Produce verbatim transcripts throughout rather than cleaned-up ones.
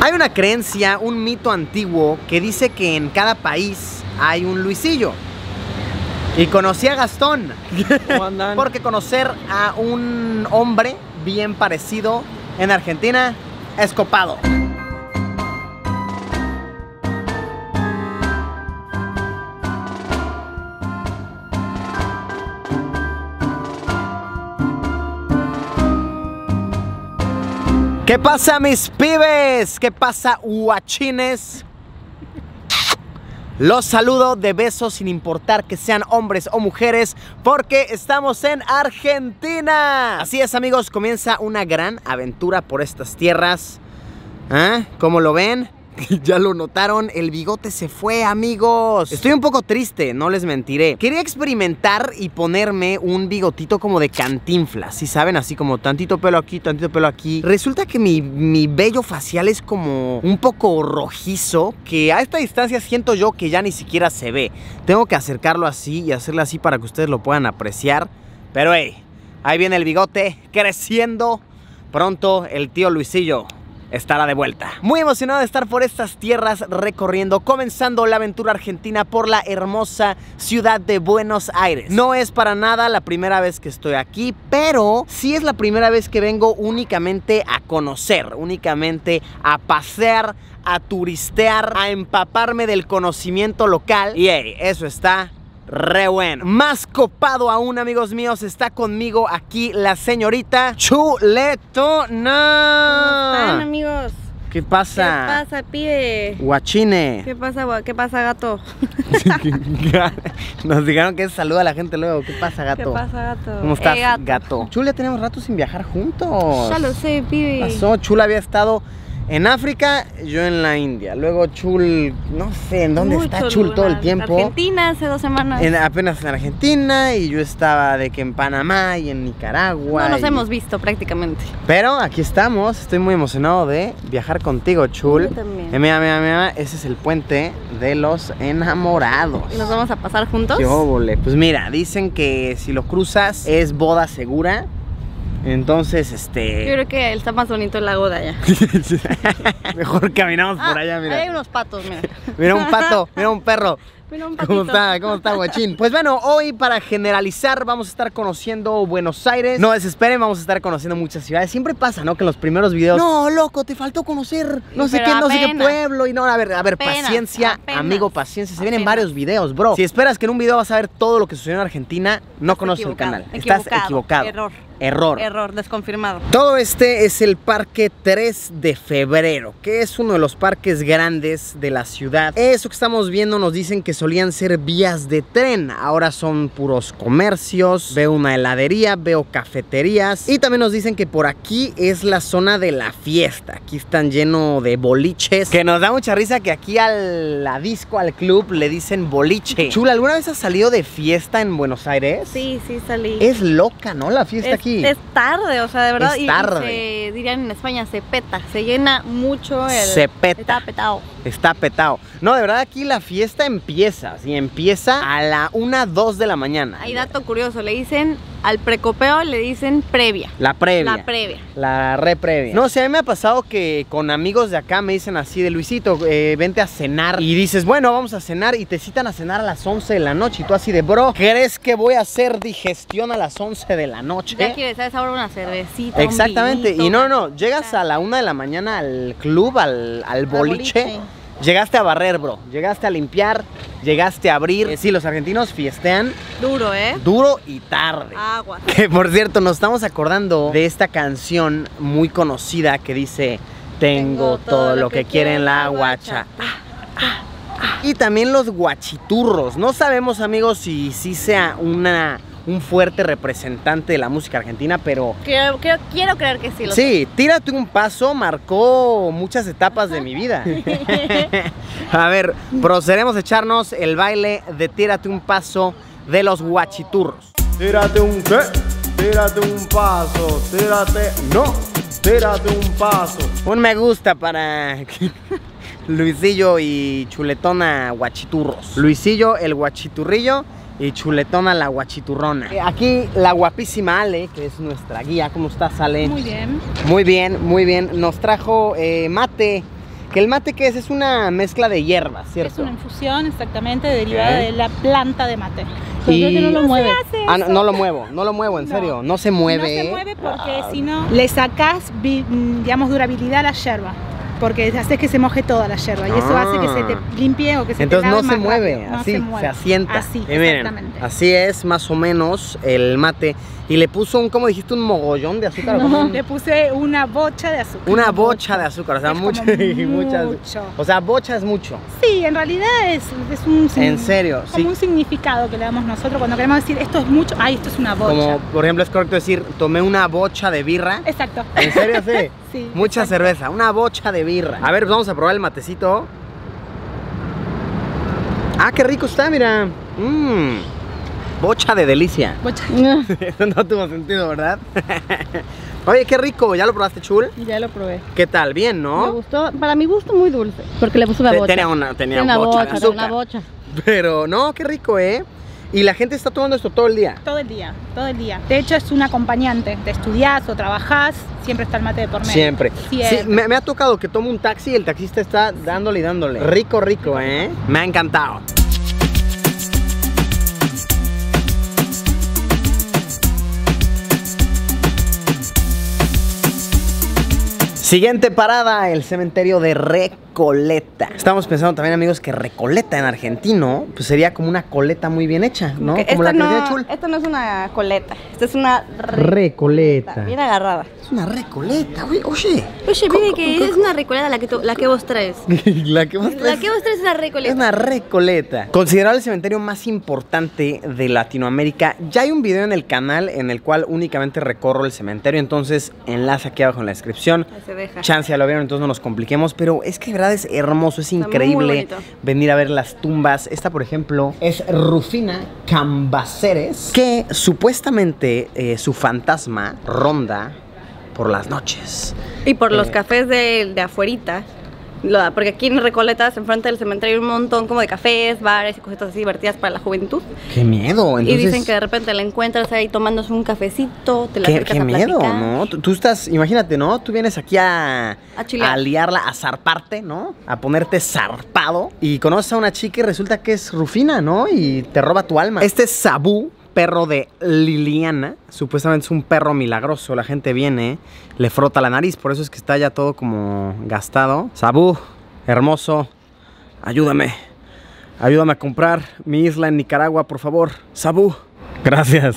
Hay una creencia, un mito antiguo que dice que en cada país hay un Luisillo. Y conocí a Gastón. ¿Cómo andan? Porque conocer a un hombre bien parecido en Argentina es copado. ¿Qué pasa, mis pibes? ¿Qué pasa, guachines? Los saludo de besos sin importar que sean hombres o mujeres, porque estamos en Argentina. Así es, amigos, comienza una gran aventura por estas tierras. ¿Ah? ¿Cómo lo ven? Ya lo notaron, el bigote se fue, amigos. Estoy un poco triste, no les mentiré. Quería experimentar y ponerme un bigotito como de Cantinflas, ¿sí saben? Así como tantito pelo aquí, tantito pelo aquí. Resulta que mi, mi vello facial es como un poco rojizo, que a esta distancia siento yo que ya ni siquiera se ve. Tengo que acercarlo así y hacerlo así para que ustedes lo puedan apreciar. Pero hey, ahí viene el bigote creciendo. Pronto el tío Luisillo estará de vuelta. Muy emocionado de estar por estas tierras recorriendo, comenzando la aventura argentina por la hermosa ciudad de Buenos Aires. No es para nada la primera vez que estoy aquí, pero sí es la primera vez que vengo únicamente a conocer, únicamente a pasear, a turistear, a empaparme del conocimiento local. Y hey, eso está re bueno. Más copado aún, amigos míos, está conmigo aquí la señorita Chuletona. ¿Cómo están, amigos? ¿Qué pasa? ¿Qué pasa, pibe? Guachine. ¿Qué pasa, gua- qué pasa, gato? Nos dijeron que saluda a la gente luego. ¿Qué pasa, gato? ¿Qué pasa, gato? ¿Cómo estás, Eh, gato. gato? Chul, ya tenemos rato sin viajar juntos. Ya lo sé, pibe. ¿Qué pasó? Chul había estado en África, yo en la India. Luego Chul, no sé en dónde Mucho está Chul luna. todo el tiempo. Argentina hace dos semanas. En, apenas en Argentina, y yo estaba de que en Panamá y en Nicaragua. No nos y... hemos visto prácticamente. Pero aquí estamos, estoy muy emocionado de viajar contigo, Chul. Yo también. Eh, mira, mira, mira, ese es el puente de los enamorados. ¿Y nos vamos a pasar juntos? Qué óvole. Pues mira, dicen que si lo cruzas es boda segura. Entonces, este... Yo creo que está más bonito el lago de allá. Mejor caminamos Ah, por allá, mira. ahí hay unos patos, mira. Mira un pato, mira un perro. Mira un ¿Cómo patito. está? ¿Cómo está, guachín? Pues bueno, hoy para generalizar vamos a estar conociendo Buenos Aires. No desesperen, vamos a estar conociendo muchas ciudades. Siempre pasa, ¿no? Que en los primeros videos, no, loco, te faltó conocer no sé Pero qué, no sé qué apenas. pueblo. Y no, a ver, a ver, Apenas, paciencia, apenas, amigo, paciencia. Se vienen apenas. varios videos, bro. Si esperas que en un video vas a ver todo lo que sucedió en Argentina, no Estás conoces el equivocado, canal. Estás equivocado. equivocado. Error. Error. Error, desconfirmado. Todo este es el Parque tres de febrero, que es uno de los parques grandes de la ciudad. Eso que estamos viendo nos dicen que solían ser vías de tren, ahora son puros comercios. Veo una heladería, veo cafeterías, y también nos dicen que por aquí es la zona de la fiesta. Aquí están lleno de boliches, que nos da mucha risa que aquí a la disco, al club, le dicen boliche. Chula, ¿alguna vez has salido de fiesta en Buenos Aires? Sí, sí, salí. Es loca, ¿no? La fiesta Es, aquí. es tarde, o sea, de verdad. Es y- y tarde. se, dirían en España, se peta, se llena mucho el... Se peta. Está petado. Está petado. No, de verdad aquí la fiesta empieza, sí, empieza a la una, dos de la mañana. Hay dato curioso, le dicen al precopeo, le dicen previa. La previa. La previa. La re previa. No, o sea, a mí me ha pasado que con amigos de acá me dicen así de Luisito, eh, vente a cenar. Y dices, bueno, vamos a cenar, y te citan a cenar a las once de la noche. Y tú así de, bro, ¿crees que voy a hacer digestión a las once de la noche? Ya quieres, ¿sabes? Ahora una cervecita. Exactamente. un vinito, Y no, una no, llegas cosita. a la una de la mañana al club, al, al boliche. boliche. Llegaste a barrer, bro. Llegaste a limpiar, llegaste a abrir. Eh, sí, los argentinos fiestean Duro, ¿eh? duro y tarde. Agua. Que por cierto, nos estamos acordando de esta canción muy conocida que dice: Tengo todo lo que quiere en la guacha. Y también los guachiturros. No sabemos, amigos, si sí sea una, un fuerte representante de la música argentina, pero Quiero, quiero, quiero creer que sí. Lo sí, Tírate un Paso marcó muchas etapas de mi vida. A ver, procederemos a echarnos el baile de Tírate un Paso de los guachiturros. Tírate un qué, tírate un paso, tírate, no, tírate un paso. Un me gusta para Luisillo y Chuletona Guachiturros. Luisillo el guachiturrillo y Chuletona la guachiturrona. Aquí la guapísima Ale, que es nuestra guía. ¿Cómo estás, Ale? Muy bien. Muy bien, muy bien. Nos trajo eh, mate. ¿Que el mate qué es? Es una mezcla de hierbas, ¿cierto? Es una infusión exactamente derivada Ok. de la planta de mate. Y- Creo que no lo mueve. Ah, no, no lo muevo, no lo muevo, en No. serio. No se mueve. No se mueve porque Ah. si no le sacás, vi- mm, digamos, durabilidad a la yerba. Porque haces que se moje toda la yerba y eso Ah. hace que se te limpie o que se Entonces te lave no se más mueve, rápido. No así, se se, mueve. asienta. Así, Y miren, exactamente. así es más o menos el mate. Y le puso un, ¿cómo dijiste? Un mogollón de azúcar. ¿o cómo? Le puse una bocha de azúcar. Una bocha de azúcar, o sea, Es mucho, como muchas. mucho. O sea, bocha es mucho. Sí, en realidad es, es un sin- En serio, como sí. un significado que le damos nosotros cuando queremos decir esto es mucho, ay, esto es una bocha. Como, por ejemplo, es correcto decir, tomé una bocha de birra. Exacto. ¿En serio? Sí. Sí, Mucha exacto. cerveza, una bocha de birra. A ver, pues vamos a probar el matecito. Ah, qué rico está, mira. Mmm. Bocha de delicia. Bocha. Eso no tuvo sentido, ¿verdad? Oye, qué rico. ¿Ya lo probaste, Chul? Ya lo probé. ¿Qué tal? Bien, Me ¿no? gustó, para mi gusto muy dulce. Porque le puse una Te- bocha. Tenía una, tenía Tiene una bocha, bocha, de tiene una azúcar. bocha. Pero no, qué rico, ¿eh? Y la gente está tomando esto todo el día. Todo el día, todo el día. De hecho es un acompañante. Te estudiás o trabajás, siempre está el mate de por medio. Siempre. Siempre. Sí, me, me ha tocado que tomo un taxi y el taxista está dándole y dándole. Rico, rico, ¿eh? Me ha encantado. Siguiente parada, el cementerio de Recoleta. Estamos pensando también, amigos, que Recoleta en argentino pues sería como una coleta muy bien hecha, ¿no? Que Como la esta, que tiene no, Chul. esta no es una coleta, esta es una Recoleta. bien agarrada. Es una recoleta, oye. Oye, Oye, vive que es una recoleta la que, tú- la que vos traes. la que vos La traes que vos traes es una es recoleta. una recoleta. Considerado el cementerio más importante de Latinoamérica, ya hay un video en el canal en el cual únicamente recorro el cementerio, entonces enlace aquí abajo en la descripción. Ahí se deja. Chance ya lo vieron, entonces no nos compliquemos, pero es que de verdad es hermoso, es muy increíble bonito. venir a ver las tumbas. Esta, por ejemplo, es Rufina Cambaceres, que supuestamente eh, su fantasma ronda por las noches. Y por los Eh. cafés de, de afuerita. Lo- porque aquí en Recoletas, enfrente del cementerio, hay un montón como de cafés, bares y cositas así divertidas para la juventud. ¡Qué miedo! Entonces, y dicen que de repente la encuentras ahí tomándose un cafecito, te la Qué, acercas qué a miedo, platicar. ¿no? Tú, tú estás, imagínate, ¿no? Tú vienes aquí a, A chilear. a liarla, a zarparte, ¿no? A ponerte zarpado. Y conoces a una chica y resulta que es Rufina, ¿no? Y te roba tu alma. Este es Sabú, perro de Liliana. Supuestamente es un perro milagroso. La gente viene, le frota la nariz, por eso es que está ya todo como gastado. Sabú, hermoso, ayúdame. Ayúdame a comprar mi isla en Nicaragua, por favor. Sabú. Gracias.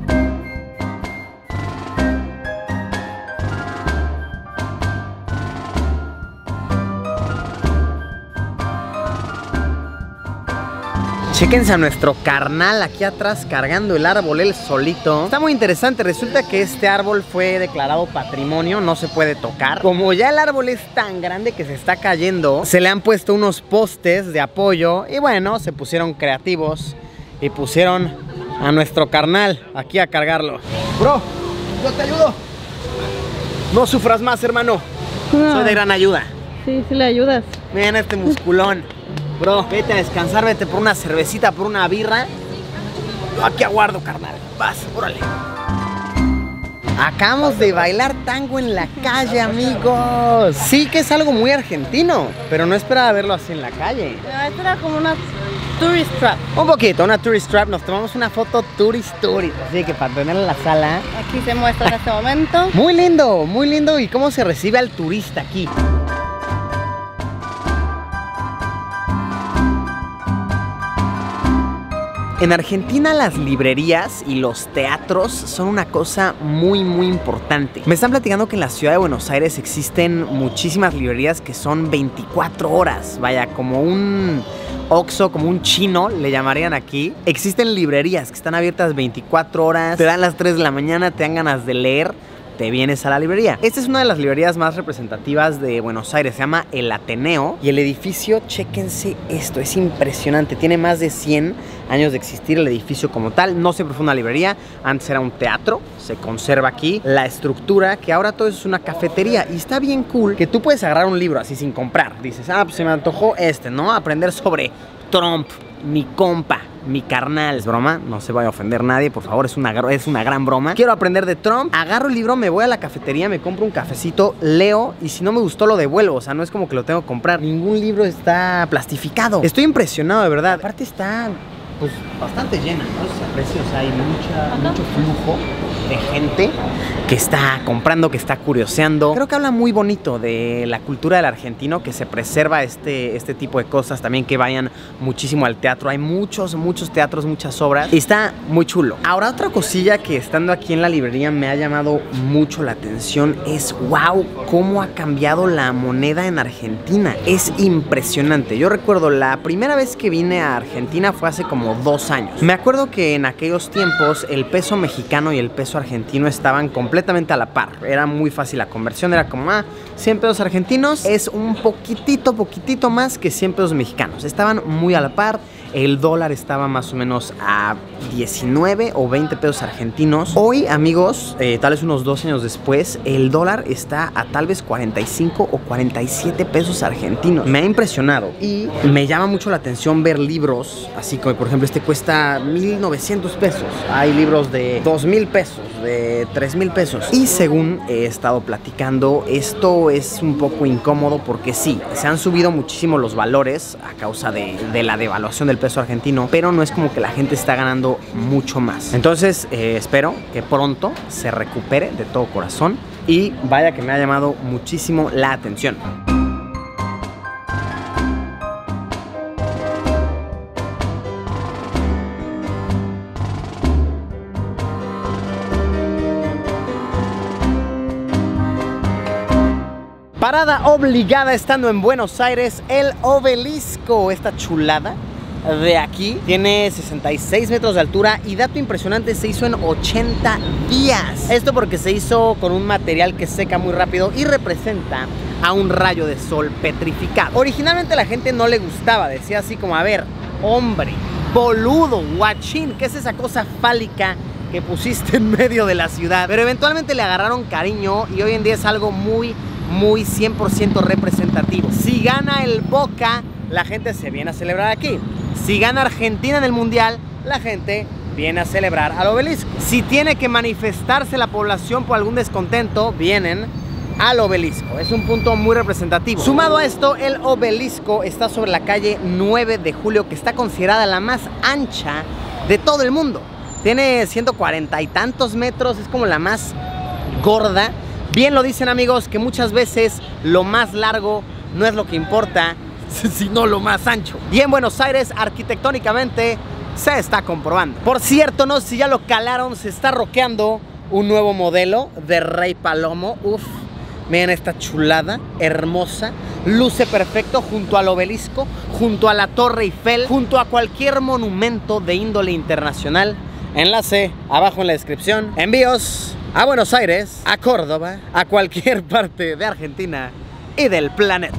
Chéquense a nuestro carnal aquí atrás cargando el árbol él solito. Está muy interesante, resulta que este árbol fue declarado patrimonio, no se puede tocar. Como ya el árbol es tan grande que se está cayendo, se le han puesto unos postes de apoyo y bueno, se pusieron creativos y pusieron a nuestro carnal aquí a cargarlo. Bro, yo te ayudo. No sufras más, hermano. Soy de gran ayuda. Sí, sí le ayudas. Miren este musculón. Bro, vete a descansar, vete por una cervecita, por una birra. Yo aquí aguardo, carnal. Vas, órale. Acabamos de bailar tango en la calle, amigos. Sí que es algo muy argentino, pero no esperaba verlo así en la calle. Esta era como una tourist trap. Un poquito, una tourist trap. Nos tomamos una foto tourist tourist. Así que para tenerla en la sala. Aquí se muestra en este momento. Muy lindo, muy lindo. ¿Y cómo se recibe al turista aquí? En Argentina las librerías y los teatros son una cosa muy muy importante. Me están platicando que en la ciudad de Buenos Aires existen muchísimas librerías que son veinticuatro horas. Vaya, como un Oxxo, como un chino le llamarían aquí. Existen librerías que están abiertas veinticuatro horas. Te dan las tres de la mañana, te dan ganas de leer, te vienes a la librería. Esta es una de las librerías más representativas de Buenos Aires, se llama El Ateneo. Y el edificio, chéquense esto, es impresionante. Tiene más de cien años de existir el edificio como tal. No siempre fue una librería, antes era un teatro, se conserva aquí la estructura, que ahora todo es una cafetería. Y está bien cool que tú puedes agarrar un libro así sin comprar. Dices, ah, pues se me antojó este, ¿no? Aprender sobre Trump, mi compa, mi carnal. Es broma, no se vaya a ofender nadie, por favor, es una, es una gran broma. Quiero aprender de Trump, agarro el libro, me voy a la cafetería, me compro un cafecito, leo, y si no me gustó lo devuelvo. O sea, no es como que lo tengo que comprar. Ningún libro está plastificado. Estoy impresionado, de verdad. Aparte está, pues, bastante llena, ¿no? Se aprecia, o sea, hay mucha, mucho flujo de gente que está comprando, que está curioseando. Creo que habla muy bonito de la cultura del argentino, que se preserva este, este tipo de cosas. También que vayan muchísimo al teatro. Hay muchos, muchos teatros, muchas obras. Y está muy chulo. Ahora, otra cosilla que estando aquí en la librería me ha llamado mucho la atención es, wow, cómo ha cambiado la moneda en Argentina. Es impresionante. Yo recuerdo la primera vez que vine a Argentina fue hace como dos años. Me acuerdo que en aquellos tiempos el peso mexicano y el peso argentino estaban completamente a la par. Era muy fácil la conversión, era como, ah, cien pesos argentinos es un poquitito, poquitito más que cien pesos mexicanos. Estaban muy a la par. El dólar estaba más o menos a diecinueve o veinte pesos argentinos. Hoy, amigos, eh, tal vez unos dos años después, el dólar está a tal vez cuarenta y cinco o cuarenta y siete pesos argentinos. Me ha impresionado y me llama mucho la atención ver libros, así como por ejemplo este cuesta mil novecientos pesos. Hay libros de dos mil pesos, de tres mil pesos. Y según he estado platicando, esto es un poco incómodo porque sí, se han subido muchísimo los valores a causa de, de la devaluación del peso argentino, pero no es como que la gente está ganando mucho más. Entonces eh, espero que pronto se recupere de todo corazón y vaya que me ha llamado muchísimo la atención. Parada obligada estando en Buenos Aires, el Obelisco, esta chulada de aquí. Tiene sesenta y seis metros de altura y, dato impresionante, se hizo en ochenta días. Esto porque se hizo con un material que seca muy rápido y representa a un rayo de sol petrificado. Originalmente a la gente no le gustaba, decía así como, a ver, hombre, boludo, guachín, ¿qué es esa cosa fálica que pusiste en medio de la ciudad? Pero eventualmente le agarraron cariño y hoy en día es algo muy, muy cien por ciento representativo. Si gana el Boca, la gente se viene a celebrar aquí. Si gana Argentina en el Mundial, la gente viene a celebrar al Obelisco. Si tiene que manifestarse la población por algún descontento, vienen al Obelisco. Es un punto muy representativo. Sumado a esto, el Obelisco está sobre la calle nueve de julio, que está considerada la más ancha de todo el mundo. Tiene ciento cuarenta y tantos metros, es como la más gorda. Bien lo dicen, amigos, que muchas veces lo más largo no es lo que importa, sino lo más ancho. Y en Buenos Aires, arquitectónicamente, se está comprobando. Por cierto, no sé si ya lo calaron, se está rockeando un nuevo modelo de Rey Palomo. Uf, miren esta chulada, hermosa. Luce perfecto junto al Obelisco, junto a la Torre Eiffel, junto a cualquier monumento de índole internacional. Enlace abajo en la descripción. Envíos a Buenos Aires, a Córdoba, a cualquier parte de Argentina y del planeta.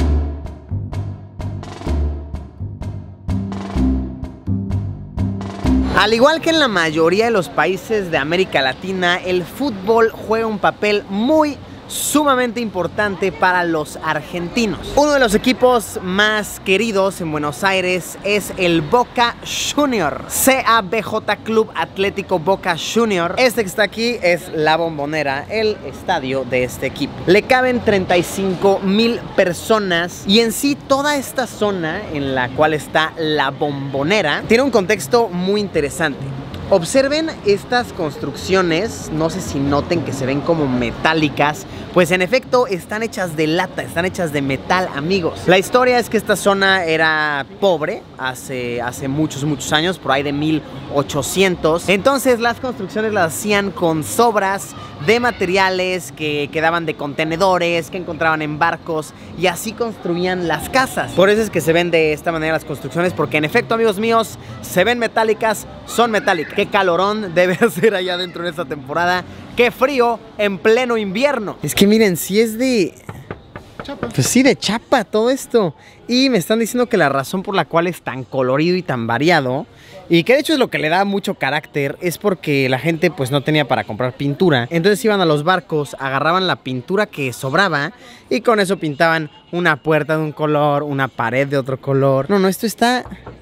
Al igual que en la mayoría de los países de América Latina, el fútbol juega un papel muy sumamente importante para los argentinos. Uno de los equipos más queridos en Buenos Aires es el Boca Junior, C A B J Club Atlético Boca Junior. Este que está aquí es la Bombonera, el estadio de este equipo. Le caben treinta y cinco mil personas y en sí toda esta zona en la cual está la Bombonera tiene un contexto muy interesante. Observen estas construcciones, no sé si noten que se ven como metálicas, pues en efecto están hechas de lata, están hechas de metal, amigos. La historia es que esta zona era pobre hace, hace muchos, muchos años, por ahí de mil ochocientos. Entonces las construcciones las hacían con sobras de materiales que quedaban de contenedores, que encontraban en barcos, y así construían las casas. Por eso es que se ven de esta manera las construcciones, porque en efecto, amigos míos, se ven metálicas, son metálicas. Qué calorón debe hacer allá adentro en esta temporada. Qué frío en pleno invierno. Es que miren, si es de... chapa. Pues sí, de chapa todo esto. Y me están diciendo que la razón por la cual es tan colorido y tan variado, y que de hecho es lo que le da mucho carácter, es porque la gente pues no tenía para comprar pintura. Entonces iban a los barcos, agarraban la pintura que sobraba y con eso pintaban una puerta de un color, una pared de otro color. No, no, esto está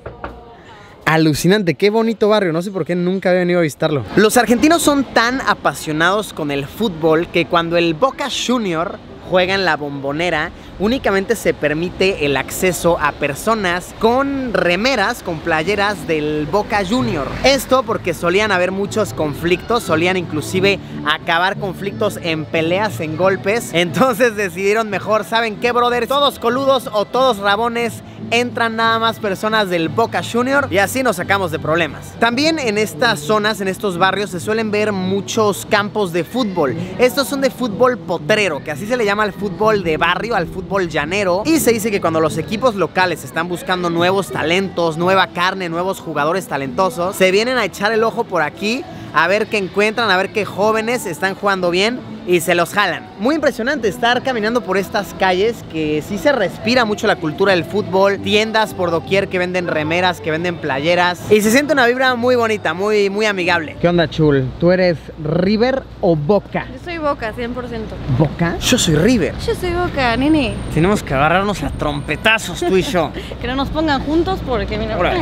alucinante, qué bonito barrio, no sé por qué nunca había venido a visitarlo. Los argentinos son tan apasionados con el fútbol que cuando el Boca Junior juega en la Bombonera, únicamente se permite el acceso a personas con remeras, con playeras del Boca Junior. Esto porque solían haber muchos conflictos, solían inclusive acabar conflictos en peleas, en golpes. Entonces decidieron mejor, ¿saben qué, brother? Todos coludos o todos rabones, entran nada más personas del Boca Junior y así nos sacamos de problemas. También en estas zonas, en estos barrios, se suelen ver muchos campos de fútbol. Estos son de fútbol potrero, que así se le llama al fútbol de barrio, al fútbol llanero. Y se dice que cuando los equipos locales están buscando nuevos talentos, nueva carne, nuevos jugadores talentosos, se vienen a echar el ojo por aquí a ver qué encuentran, a ver qué jóvenes están jugando bien y se los jalan. Muy impresionante estar caminando por estas calles que sí se respira mucho la cultura del fútbol, tiendas por doquier que venden remeras, que venden playeras y se siente una vibra muy bonita, muy, muy amigable. ¿Qué onda, Chul? ¿Tú eres River o Boca? Yo soy Boca, cien por ciento. ¿Boca? Yo soy River. Yo soy Boca, nene. Tenemos que agarrarnos a trompetazos tú y yo. Que no nos pongan juntos porque mira. Órale.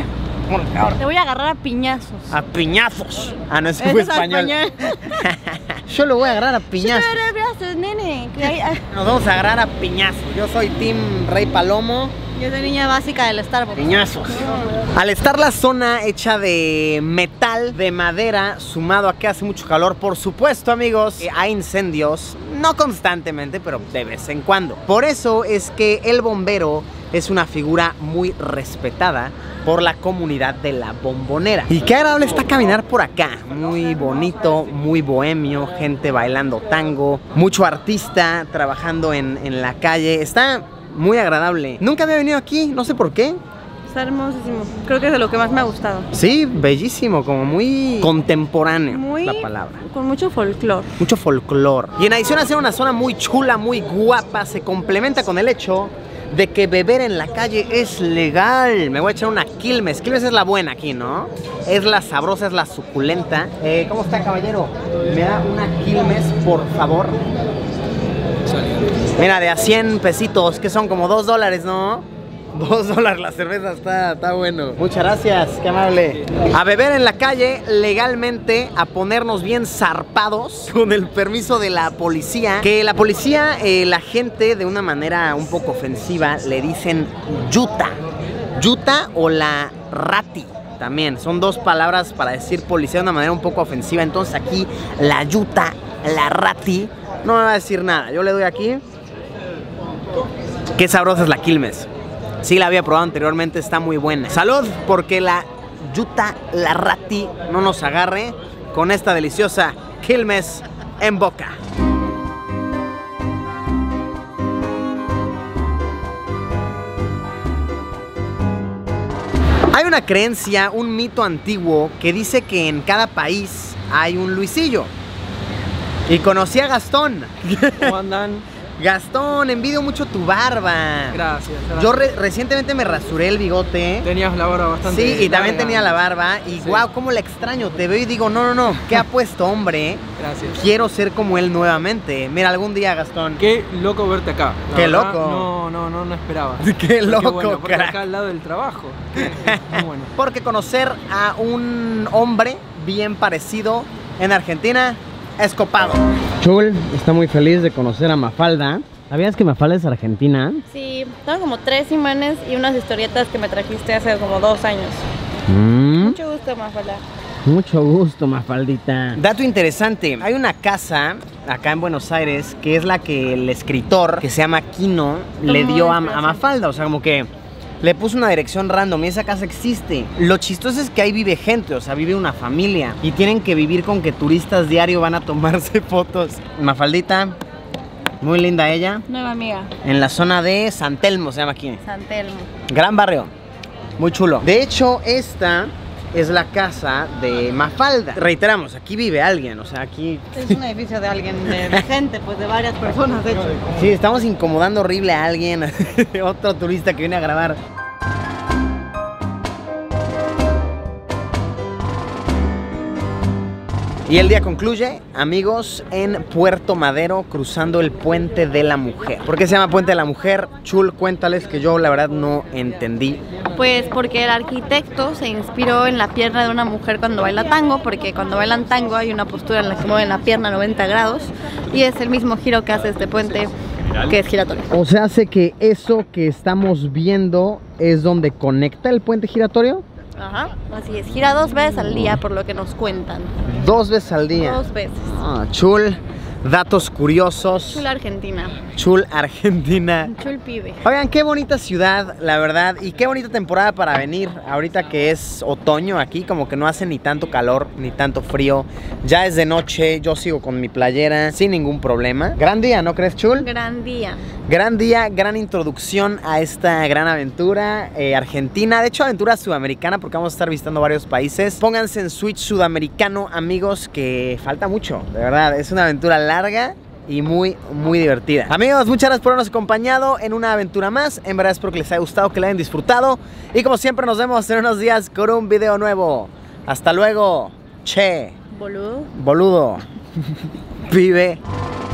Te voy a agarrar a piñazos. A piñazos. Ah, no, ese Ese fue es español. español. Yo lo voy a agarrar a piñazos. Yo te agarré a brazos, nene. Que hay- hay- Nos vamos a agarrar a piñazos. Yo soy Team Rey Palomo. Yo soy niña básica del Starbucks. Piñazos. Al estar la zona hecha de metal, de madera, sumado a que hace mucho calor, por supuesto, amigos, eh, hay incendios, no constantemente, pero de vez en cuando. Por eso es que el bombero es una figura muy respetada por la comunidad de la Bombonera. Y qué agradable está caminar por acá. Muy bonito, muy bohemio, gente bailando tango, mucho artista trabajando en, en la calle. Está muy agradable. Nunca había venido aquí, no sé por qué. Está hermosísimo. Creo que es de lo que más me ha gustado. Sí, bellísimo, como muy contemporáneo, Muy. la palabra. Con mucho folclore. Mucho folclor. Y en adición a ser una zona muy chula, muy guapa, se complementa con el hecho de que beber en la calle es legal. Me voy a echar una Quilmes. Quilmes es la buena aquí, ¿no? Es la sabrosa, es la suculenta. Eh, ¿Cómo está, caballero? ¿Me da una Quilmes, por favor? Mira, de a cien pesitos, que son como dos dólares, ¿no? Dos dólares la cerveza, está, está bueno. Muchas gracias, qué amable. A beber en la calle legalmente, a ponernos bien zarpados con el permiso de la policía. Que la policía, eh, la gente de una manera un poco ofensiva le dicen yuta. Yuta o la rati. También son dos palabras para decir policía de una manera un poco ofensiva. Entonces aquí la yuta, la rati, no me va a decir nada. Yo le doy aquí. Qué sabrosa es la Quilmes. Sí, la había probado anteriormente, está muy buena. Salud, porque la yuta, la rati, no nos agarre con esta deliciosa Quilmes en boca. Hay una creencia, un mito antiguo que dice que en cada país hay un Luisillo. Y conocí a Gastón. ¿Cómo andan? Gastón, envidio mucho tu barba. Gracias. gracias. Yo re recientemente me rasuré el bigote. Tenías la barba bastante Sí, y también larga. tenía la barba. Y Sí. guau, cómo la extraño. Te veo y digo, no, no, no. ¿Qué ha puesto, hombre? Gracias. Quiero ser como él nuevamente. Mira, algún día, Gastón. Qué loco verte acá. La Qué verdad, loco. No, no, no, no esperaba. Qué Pero loco, bueno, porque crack. acá al lado del trabajo. que es muy bueno. Porque conocer a un hombre bien parecido en Argentina es copado. Chul está muy feliz de conocer a Mafalda. ¿Sabías que Mafalda es argentina? Sí, tengo como tres imanes y unas historietas que me trajiste hace como dos años. Mm. Mucho gusto, Mafalda. Mucho gusto, Mafaldita. Dato interesante, hay una casa acá en Buenos Aires que es la que el escritor, que se llama Quino, le Tomó dio a, inspiración. a Mafalda. O sea, como que le puso una dirección random y esa casa existe. Lo chistoso es que ahí vive gente, o sea, vive una familia. Y tienen que vivir con que turistas diario van a tomarse fotos. Mafaldita, muy linda ella. Nueva amiga, En la zona de San Telmo se llama aquí. San Telmo. Gran barrio, muy chulo. De hecho, esta es la casa de Mafalda. Reiteramos, aquí vive alguien, o sea, aquí... Es un edificio de alguien, de gente, pues de varias personas, de hecho. Sí, estamos incomodando horrible a alguien, otro turista que viene a grabar. Y el día concluye, amigos, en Puerto Madero, cruzando el Puente de la Mujer. ¿Por qué se llama Puente de la Mujer? Chul, cuéntales, que yo la verdad no entendí. Pues porque el arquitecto se inspiró en la pierna de una mujer cuando baila tango, porque cuando bailan tango hay una postura en la que mueven la pierna a noventa grados y es el mismo giro que hace este puente, que es giratorio. O sea, hace que eso que estamos viendo es donde conecta el puente giratorio. Ajá, así es, gira dos veces al día por lo que nos cuentan. Dos veces al día. Dos veces. Ah, Chul, datos curiosos. Chul Argentina. Chul Argentina. Chul pibe. Oigan, qué bonita ciudad, la verdad, y qué bonita temporada para venir. Ahorita que es otoño aquí, como que no hace ni tanto calor, ni tanto frío. Ya es de noche, yo sigo con mi playera sin ningún problema. Gran día, ¿no crees, Chul? Gran día. Gran día, gran introducción a esta gran aventura eh, argentina. De hecho, aventura sudamericana, porque vamos a estar visitando varios países. Pónganse en Switch sudamericano, amigos, que falta mucho, de verdad. Es una aventura larga y muy, muy divertida. Amigos, muchas gracias por habernos acompañado en una aventura más. En verdad espero que les haya gustado, que la hayan disfrutado. Y como siempre, nos vemos en unos días con un video nuevo. Hasta luego. Che. Boludo. Boludo. Vive.